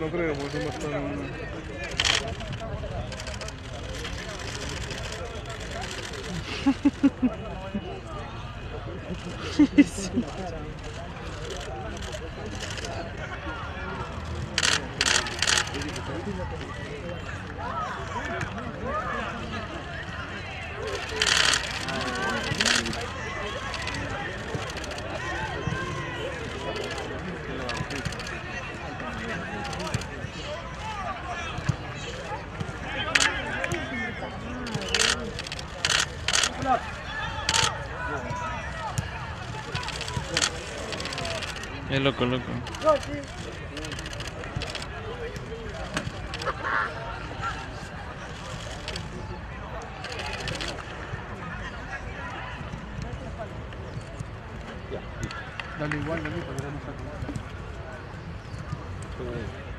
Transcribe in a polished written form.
no creo, porque son bastante... Es loco, loco. Dale igual, dale, para que no saque.